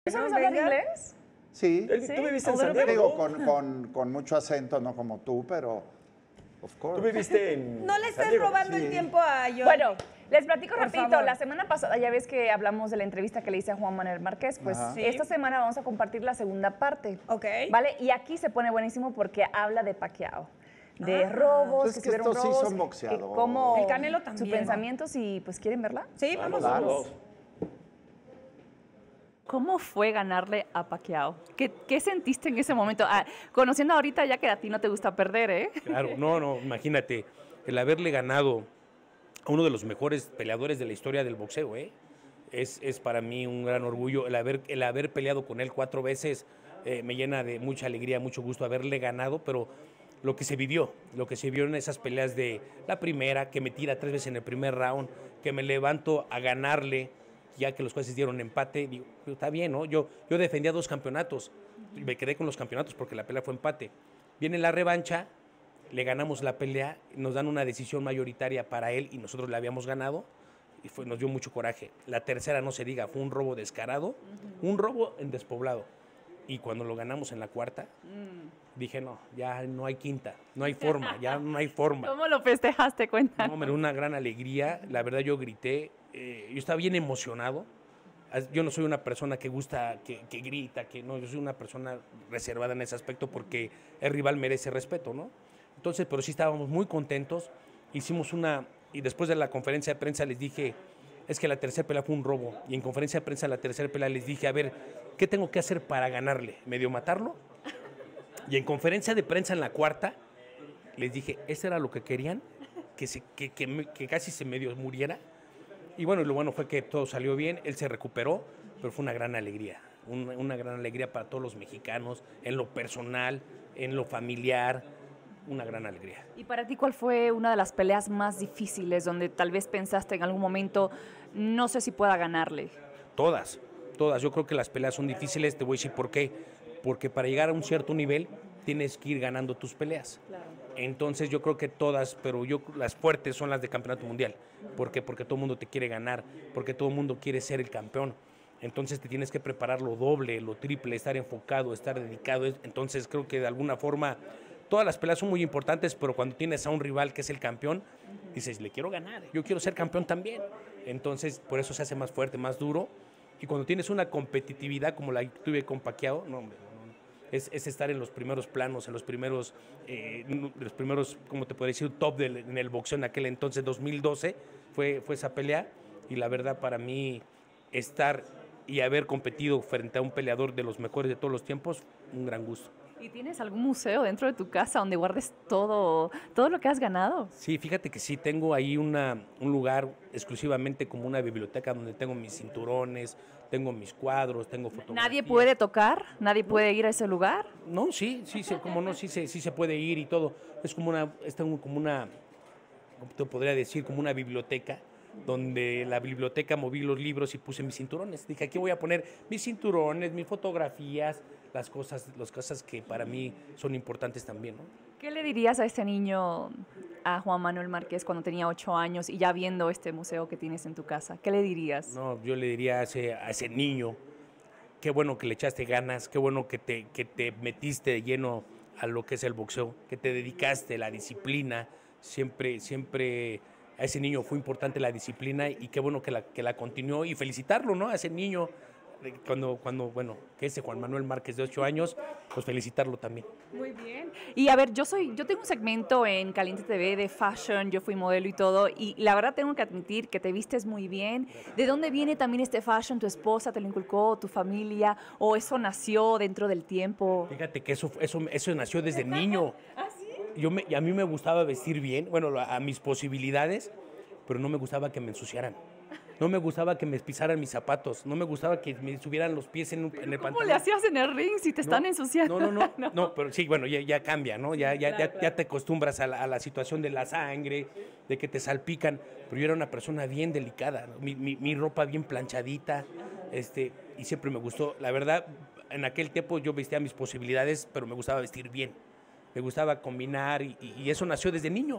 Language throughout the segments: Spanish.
¿Sabes hablar inglés? Sí. ¿Sí? ¿Tú viviste en ¿O San de Diego? Digo, con mucho acento, no como tú, pero of course. ¿Tú viviste en No le San estés Diego? robando el Sí. tiempo a yo. Bueno, les platico Por rapidito. favor. La semana pasada ya ves que hablamos de la entrevista que le hice a Juan Manuel Márquez. Pues Ajá. Sí. esta semana vamos a compartir la segunda parte. Ok. ¿Vale? Y aquí se pone buenísimo porque habla de Pacquiao. De robos, Pues que es si que hubieron estos sí robos. son boxeadores. que cómo El Canelo sus también. pensamientos y pues ¿quieren verla? Sí, vamos. Vamos. ¿Cómo fue ganarle a Pacquiao? ¿Qué sentiste en ese momento? Conociendo ahorita ya que a ti no te gusta perder, ¿eh? Claro, no, imagínate, el haberle ganado a uno de los mejores peleadores de la historia del boxeo, es para mí un gran orgullo. El haber peleado con él 4 veces me llena de mucha alegría, mucho gusto haberle ganado, pero lo que se vivió en esas peleas de la primera, que me tira 3 veces en el primer round, que me levanto a ganarle, ya que los jueces dieron empate, digo, está bien, ¿no? Yo defendía 2 campeonatos, y me quedé con los campeonatos porque la pelea fue empate. Viene la revancha, le ganamos la pelea, nos dan una decisión mayoritaria para él y nosotros la habíamos ganado y nos dio mucho coraje. La tercera, no se diga, fue un robo descarado, un robo en despoblado. Y cuando lo ganamos en la cuarta, dije, no, ya no hay quinta, no hay forma, ya no hay forma. ¿Cómo lo festejaste? Cuenta. No, me dio una gran alegría, la verdad yo grité, yo estaba bien emocionado. Yo no soy una persona que gusta, que grita, no, yo soy una persona reservada en ese aspecto porque el rival merece respeto, ¿no? Entonces, pero sí estábamos muy contentos, y después de la conferencia de prensa les dije, es que la tercera pelea fue un robo, y en conferencia de prensa la tercera pelea les dije, a ver, ¿qué tengo que hacer para ganarle? ¿Medio matarlo? Y en conferencia de prensa en la cuarta, les dije, ¿eso era lo que querían? Que casi se medio muriera. Y bueno, lo bueno fue que todo salió bien, él se recuperó, pero fue una gran alegría, una gran alegría para todos los mexicanos, en lo personal, en lo familiar, una gran alegría. ¿Y para ti cuál fue una de las peleas más difíciles donde tal vez pensaste en algún momento, no sé si pueda ganarle? Todas. Yo creo que las peleas son difíciles, te voy a decir por qué. Porque para llegar a un cierto nivel tienes que ir ganando tus peleas. Claro. Entonces yo creo que todas, pero las fuertes son las de campeonato mundial. ¿Por qué? Porque todo el mundo te quiere ganar, porque todo el mundo quiere ser el campeón. Entonces te tienes que preparar lo doble, lo triple, estar enfocado, estar dedicado. Entonces creo que de alguna forma todas las peleas son muy importantes, pero cuando tienes a un rival que es el campeón, dices, le quiero ganar, yo quiero ser campeón también. Entonces por eso se hace más fuerte, más duro. Y cuando tienes una competitividad como la que tuve con Pacquiao, no, hombre, es estar en los primeros planos, en los primeros, ¿cómo te podría decir? Top en el boxeo en aquel entonces, 2012, fue esa pelea. Y la verdad para mí, estar y haber competido frente a un peleador de los mejores de todos los tiempos, un gran gusto. ¿Y tienes algún museo dentro de tu casa donde guardes todo lo que has ganado? Sí, fíjate que sí, tengo ahí un lugar exclusivamente como una biblioteca donde tengo mis cinturones, tengo mis cuadros, tengo fotografías. ¿Nadie puede tocar? ¿Nadie puede ir a ese lugar? No, sí, como no, sí se puede ir y todo. Es como una, ¿cómo te podría decir? Como una biblioteca, donde la biblioteca moví los libros y puse mis cinturones. Dije, aquí voy a poner mis cinturones, mis fotografías, las cosas que para mí son importantes también, ¿no? ¿Qué le dirías a ese niño, a Juan Manuel Márquez, cuando tenía 8 años y ya viendo este museo que tienes en tu casa? ¿Qué le dirías? No, yo le diría a ese niño, qué bueno que le echaste ganas, qué bueno que te metiste de lleno a lo que es el boxeo, que te dedicaste, la disciplina, siempre a ese niño fue importante la disciplina y qué bueno que la continuó y felicitarlo, ¿no? A ese niño, bueno, que ese Juan Manuel Márquez de 8 años, pues felicitarlo también. Muy bien. Y a ver, yo tengo un segmento en Caliente TV de fashion, yo fui modelo y todo, y la verdad tengo que admitir que te vistes muy bien. ¿De dónde viene también este fashion? ¿Tu esposa te lo inculcó, tu familia, o eso nació dentro del tiempo? Fíjate que eso nació desde niño. ¿Ah, sí? A mí me gustaba vestir bien, bueno, a mis posibilidades, pero no me gustaba que me ensuciaran. No me gustaba que me pisaran mis zapatos, no me gustaba que me subieran los pies en el pantalón. ¿Cómo le hacías en el ring si te están ensuciando? No, pero sí, bueno, ya cambia, ¿no? Ya te acostumbras a la situación de la sangre, de que te salpican, pero yo era una persona bien delicada, ¿no? Mi ropa bien planchadita, y siempre me gustó. La verdad, en aquel tiempo yo vestía mis posibilidades, pero me gustaba vestir bien, me gustaba combinar, y eso nació desde niño.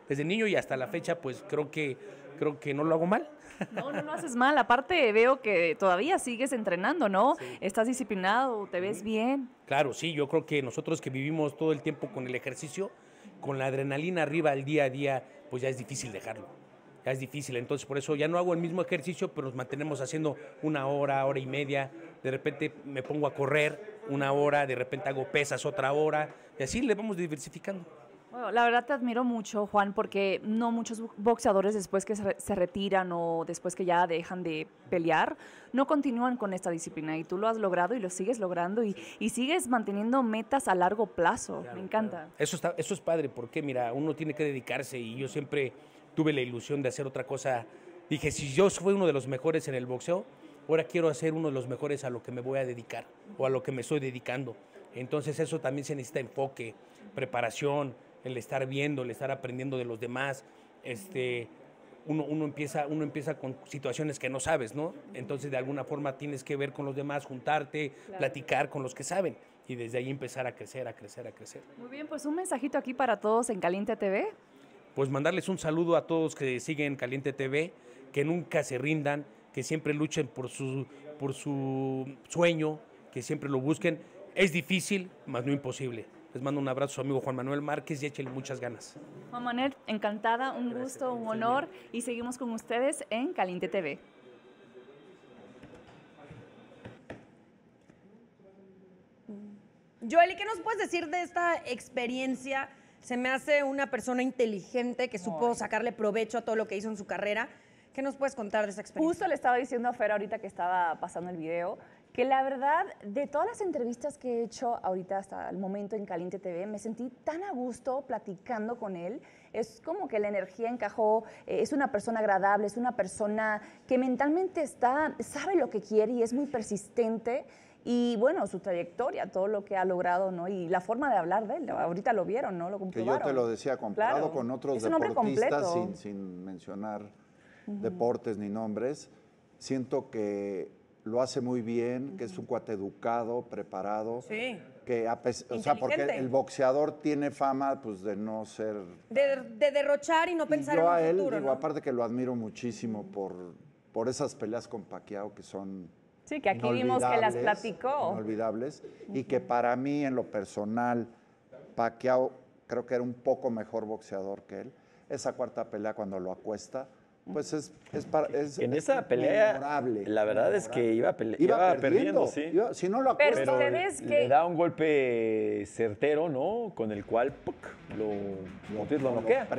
desde niño y hasta la fecha, pues creo que no lo hago mal. No, no lo haces mal. Aparte, veo que todavía sigues entrenando, ¿no? Sí. Estás disciplinado, te ves bien. Claro, sí, yo creo que nosotros que vivimos todo el tiempo con el ejercicio, con la adrenalina arriba al día a día, pues ya es difícil dejarlo. Ya es difícil, entonces por eso ya no hago el mismo ejercicio, pero nos mantenemos haciendo 1 hora, hora y media. De repente me pongo a correr 1 hora, de repente hago pesas otra hora, y así le vamos diversificando. Bueno, la verdad te admiro mucho, Juan, porque no muchos boxeadores después que se retiran o después que ya dejan de pelear, no continúan con esta disciplina. Y tú lo has logrado y lo sigues logrando y sigues manteniendo metas a largo plazo. Claro, me encanta. Claro. Eso es padre porque, mira, uno tiene que dedicarse y yo siempre tuve la ilusión de hacer otra cosa. Dije, si yo fui uno de los mejores en el boxeo, ahora quiero ser uno de los mejores a lo que me voy a dedicar o a lo que me estoy dedicando. Entonces eso también se necesita enfoque, preparación, el estar viendo, el estar aprendiendo de los demás. Uno empieza con situaciones que no sabes, ¿no? Entonces de alguna forma tienes que ver con los demás, juntarte, claro, platicar con los que saben y desde ahí empezar a crecer, a crecer, a crecer. Muy bien, pues un mensajito aquí para todos en Caliente TV. Pues mandarles un saludo a todos que siguen Caliente TV, que nunca se rindan, que siempre luchen por su sueño, que siempre lo busquen. Es difícil, mas no imposible. Les mando un abrazo a su amigo Juan Manuel Márquez y échenle muchas ganas. Juan Manuel, encantada, un gusto, un honor y seguimos con ustedes en Caliente TV. Joely, ¿qué nos puedes decir de esta experiencia? Se me hace una persona inteligente que supo sacarle provecho a todo lo que hizo en su carrera. ¿Qué nos puedes contar de esa experiencia? Justo le estaba diciendo a Fer ahorita que estaba pasando el video, que la verdad, de todas las entrevistas que he hecho ahorita hasta el momento en Caliente TV, me sentí tan a gusto platicando con él. Es como que la energía encajó, es una persona agradable, es una persona que mentalmente sabe lo que quiere y es muy persistente. Y bueno, su trayectoria, todo lo que ha logrado, ¿no? Y la forma de hablar de él, ahorita lo vieron, ¿no? Lo comprobaron. Que yo te lo decía, comparado Claro, con otros es un hombre deportistas, completo. sin mencionar deportes ni nombres, siento que lo hace muy bien, que es un cuate educado, preparado. Sí. Que o sea, porque el boxeador tiene fama pues, de no ser... De derrochar y no pensar y yo en a un él, futuro, digo, ¿no? aparte que lo admiro muchísimo por esas peleas con Pacquiao que son... Sí, que aquí vimos que las platicó. Inolvidables. Y que para mí, en lo personal, Pacquiao creo que era un poco mejor boxeador que él. Esa cuarta pelea cuando lo acuesta, pues es en esa pelea, memorable. la verdad es que iba perdiendo, sí. Si no lo acuesta, Pero ustedes le que... da un golpe certero, ¿no? Con el cual lo noquea.